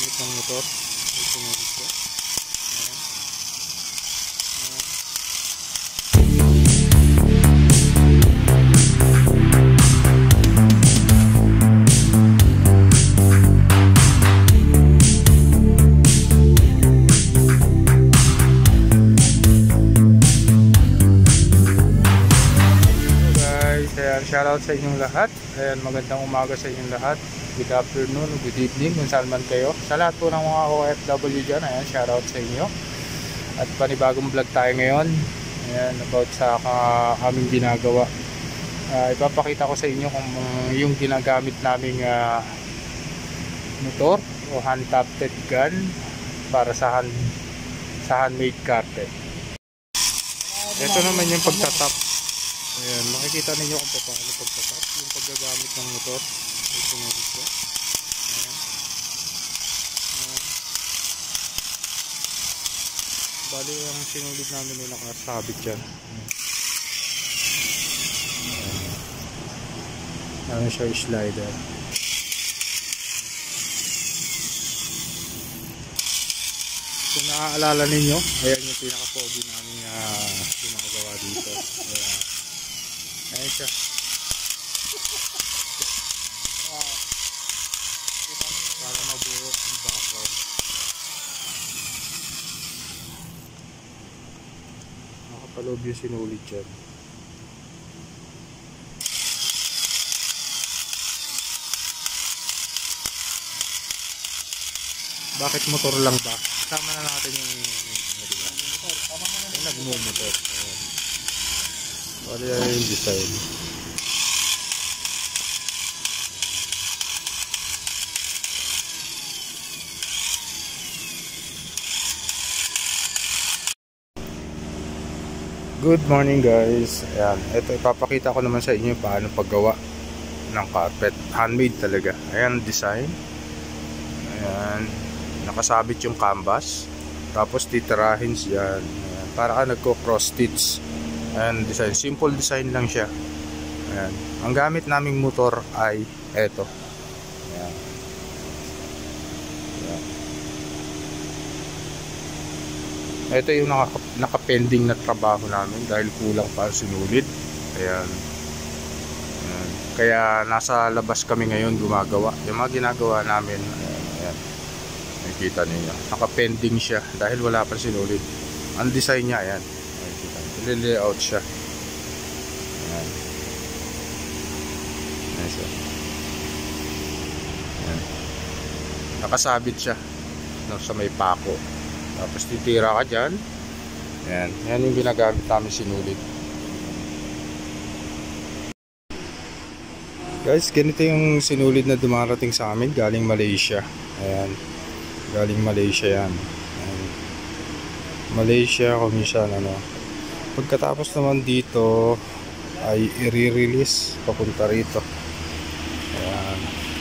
ginagamit ng motor. Ito na ito. Shoutout sa inyong lahat. Ayan, magandang umaga sa inyong lahat. Good afternoon, good evening kung saan man kayo. Sa lahat po ng mga OFW dyan, ayan, shoutout sa inyo. At panibagong vlog tayo ngayon. Ayan, about sa aming ginagawa. Ipapakita ko sa inyo kung yung ginagamit naming motor o hand-tufted gun para sa handmade carpet. Ito naman yung pagtatap. Ayan, makikita ninyo kung paano pagtatap yung paggagamit ng motor. Ito na dito. Ayan. Ayan. Bali ang sinulid namin nila nakasabit dyan. Ayan. Ayan siya yung slider. Kung naaalala ninyo, ayan yung pinaka-pogi namin ginagawa dito. Ayan. Ayan siya. Para mabuo ang background. Nakapaloob yung sinulid dyan. Bakit motor lang ba? Sama na natin yung nagmumotor. Wala yung design. Good morning guys. Ayan, ito ipapakita ko naman sa inyo paano paggawa ng carpet. Handmade talaga. Ayan design. Ayan, nakasabit yung canvas. Tapos titirahin siya. Ayan, para ka nagko-cross stitch. Ayan, design. Simple design lang siya. Ayan. Ang gamit naming motor ay eto. Ayan. Ayan. Ito yung nakapending na trabaho namin dahil kulang pa sinulid. Ayan. Ayan. Kaya nasa labas kami ngayon gumagawa. Yung mga ginagawa namin, ayan. Ayan. Nakikita niyo. Nakapending siya dahil wala pa sinulid. Ang design niya, ayan. Layout siya. Ayan. Ayan siya. Ayan. Nakasabit siya sa may pako. Tapos titira ka dyan. Ayan. Ayan yung ginagamit namin sinulid. Guys, ganito yung sinulid na dumarating sa amin galing Malaysia. Ayan. Galing Malaysia yan. Ayan. Malaysia kung minsan pagkatapos naman dito ay i-release papunta rito. Ayan.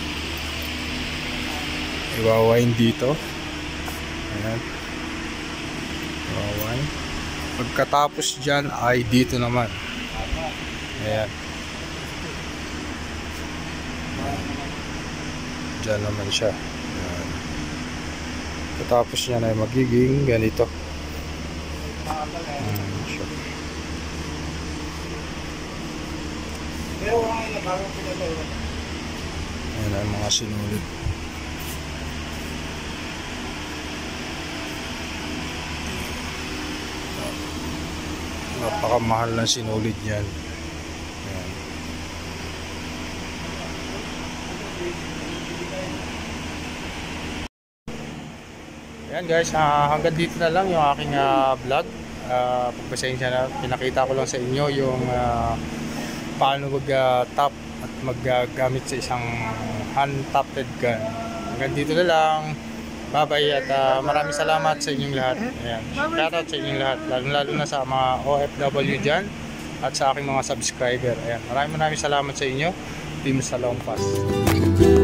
Iwawain dito. Ayan. Iwawain. Pagkatapos dyan ay dito naman. Ayan. Dyan naman siya. Ayan. Pagkatapos niyan ay magiging ganito. Ayan ang mga sinulid. Napakamahal ng sinulid yan. Ayan. Ayan guys, hanggang dito na lang yung aking vlog. Pagpasensya na, pinakita ko lang sa inyo yung paano mag-top at maggamit sa isang hand-tufted gun. Hanggang dito na lang. Bye bye at maraming salamat sa inyong lahat. Ayan. Shoutout sa inyong lahat, lalo na sa mga OFW dyan at sa aking mga subscriber. Ayan. Maraming salamat sa inyo, Team Salompas.